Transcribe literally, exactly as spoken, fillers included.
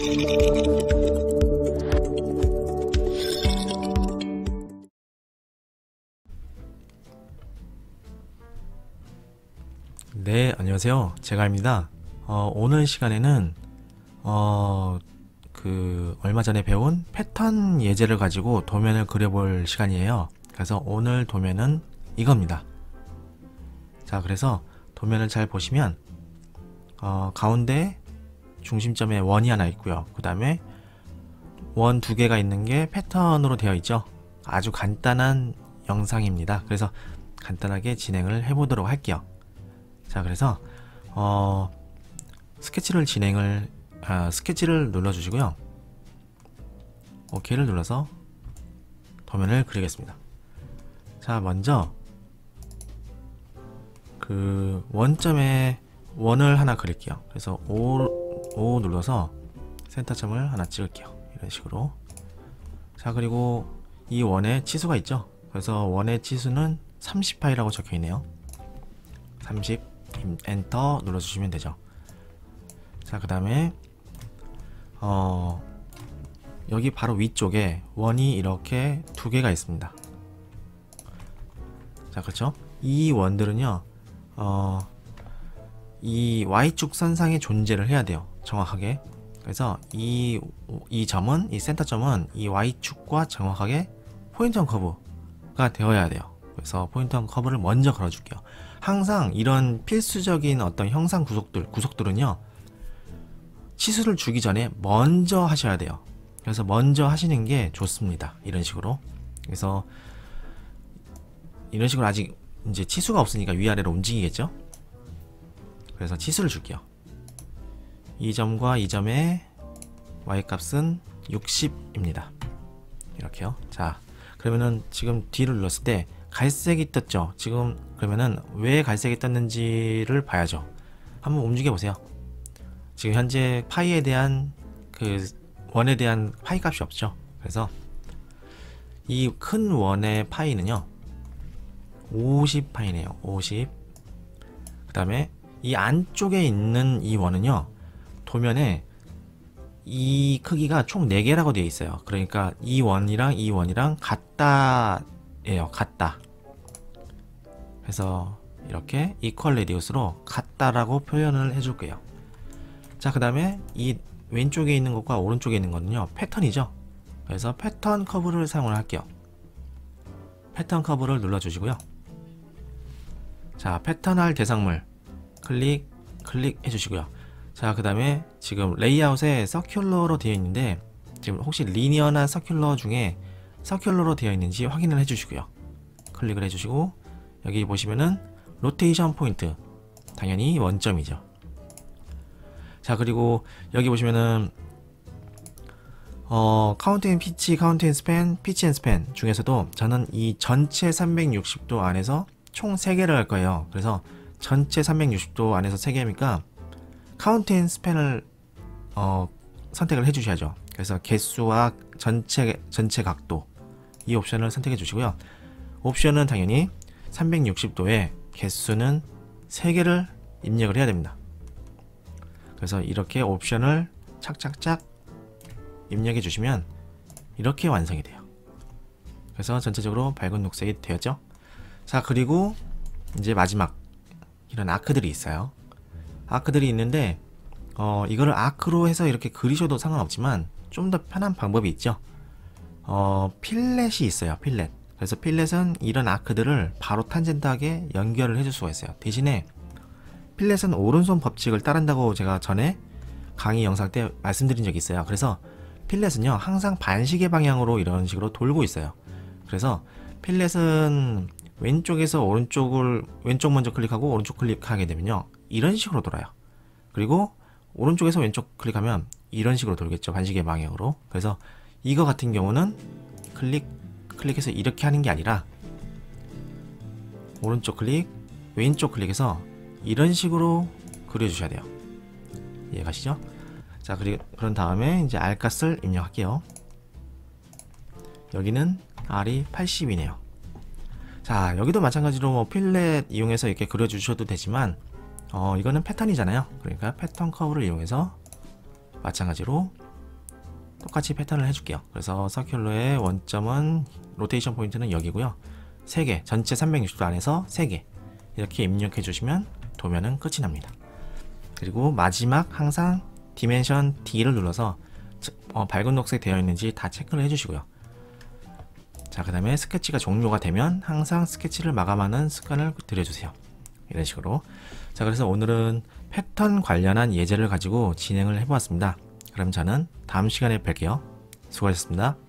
네, 안녕하세요. 제갈입니다. 어, 오늘 시간에는 어, 그 얼마 전에 배운 패턴 예제를 가지고 도면을 그려볼 시간이에요. 그래서 오늘 도면은 이겁니다. 자, 그래서 도면을 잘 보시면 어, 가운데 중심점에 원이 하나 있고요. 그 다음에 원 두 개가 있는 게 패턴으로 되어 있죠. 아주 간단한 영상입니다. 그래서 간단하게 진행을 해보도록 할게요. 자, 그래서 어, 스케치를 진행을 아, 스케치를 눌러주시고요. 오케이를 눌러서 도면을 그리겠습니다. 자, 먼저 그 원점에 원을 하나 그릴게요. 그래서 오, 오 눌러서 센터점을 하나 찍을게요. 이런 식으로. 자, 그리고 이 원에 치수가 있죠. 그래서 원의 치수는 삼십 파이라고 적혀 있네요. 삼십 엔터 눌러주시면 되죠. 자, 그 다음에 어, 여기 바로 위쪽에 원이 이렇게 두 개가 있습니다. 자, 그렇죠? 이 원들은요, 어, 이 Y축 선상에 존재를 해야 돼요. 정확하게. 그래서 이, 이 점은, 이 센터점은 이 Y축과 정확하게 포인트 온 커브가 되어야 돼요. 그래서 포인트 온 커브를 먼저 걸어줄게요. 항상 이런 필수적인 어떤 형상 구속들, 구속들은요, 치수를 주기 전에 먼저 하셔야 돼요. 그래서 먼저 하시는 게 좋습니다. 이런 식으로. 그래서 이런 식으로 아직 이제 치수가 없으니까 위아래로 움직이겠죠. 그래서 치수를 줄게요. 이 점과 이 점의 Y값은 육십입니다. 이렇게요. 자, 그러면은 지금 D를 눌렀을 때 갈색이 떴죠. 지금 그러면은 왜 갈색이 떴는지를 봐야죠. 한번 움직여 보세요. 지금 현재 파이에 대한 그 원에 대한 파이 값이 없죠. 그래서 이 큰 원의 파이는요 오십 파이네요. 오십. 그 다음에 이 안쪽에 있는 이 원은요, 도면에 이 크기가 총 네 개라고 되어 있어요. 그러니까 이 원이랑 이 원이랑 같다예요. 같다. 그래서 이렇게 equal radius로 같다라고 표현을 해줄게요. 자, 그 다음에 이 왼쪽에 있는 것과 오른쪽에 있는 거는요, 패턴이죠. 그래서 패턴 커브를 사용을 할게요. 패턴 커브를 눌러주시고요. 자, 패턴할 대상물 클릭, 클릭 해주시고요. 자, 그 다음에 지금 레이아웃에 서큘러로 되어 있는데, 지금 혹시 리니어나 서큘러 중에 서큘러로 되어 있는지 확인을 해주시고요. 클릭을 해주시고, 여기 보시면은 로테이션 포인트, 당연히 원점이죠. 자, 그리고 여기 보시면은 어, 카운트 앤 피치, 카운트 앤 스팬, 피치 앤 스팬 중에서도 저는 이 전체 삼백육십 도 안에서 총 세 개를 할 거예요. 그래서 전체 삼백육십 도 안에서 세 개니까 카운트 앤 스팬을 어, 선택을 해 주셔야죠. 그래서 개수와 전체 전체 각도, 이 옵션을 선택해 주시고요. 옵션은 당연히 삼백육십 도에 개수는 세 개를 입력을 해야 됩니다. 그래서 이렇게 옵션을 착착착 입력해 주시면 이렇게 완성이 돼요. 그래서 전체적으로 밝은 녹색이 되었죠. 자, 그리고 이제 마지막 이런 아크들이 있어요. 아크들이 있는데 어, 이거를 아크로 해서 이렇게 그리셔도 상관없지만 좀 더 편한 방법이 있죠. 어, 필렛이 있어요. 필렛. 그래서 필렛은 이런 아크들을 바로 탄젠트하게 연결을 해줄 수가 있어요. 대신에 필렛은 오른손 법칙을 따른다고 제가 전에 강의 영상 때 말씀드린 적이 있어요. 그래서 필렛은요, 항상 반시계 방향으로 이런 식으로 돌고 있어요. 그래서 필렛은 왼쪽에서 오른쪽을 왼쪽 먼저 클릭하고 오른쪽 클릭하게 되면요, 이런 식으로 돌아요. 그리고 오른쪽에서 왼쪽 클릭하면 이런 식으로 돌겠죠. 반시계 방향으로. 그래서 이거 같은 경우는 클릭 클릭해서 이렇게 하는 게 아니라 오른쪽 클릭, 왼쪽 클릭해서 이런 식으로 그려주셔야 돼요. 이해가시죠? 자, 그리고 그런 다음에 이제 R값을 입력할게요. 여기는 R이 팔십이네요. 자, 여기도 마찬가지로 뭐 필렛 이용해서 이렇게 그려주셔도 되지만 어, 이거는 패턴이잖아요. 그러니까 패턴 커브를 이용해서 마찬가지로 똑같이 패턴을 해줄게요. 그래서 서큘러의 원점은 로테이션 포인트는 여기고요. 세 개, 전체 삼백육십 도 안에서 세 개 이렇게 입력해 주시면 도면은 끝이 납니다. 그리고 마지막 항상 디멘션 D를 눌러서 어, 밝은 녹색 되어 있는지 다 체크를 해주시고요. 자, 그 다음에 스케치가 종료가 되면 항상 스케치를 마감하는 습관을 들여주세요. 이런 식으로. 자, 그래서 오늘은 패턴 관련한 예제를 가지고 진행을 해보았습니다. 그럼 저는 다음 시간에 뵐게요. 수고하셨습니다.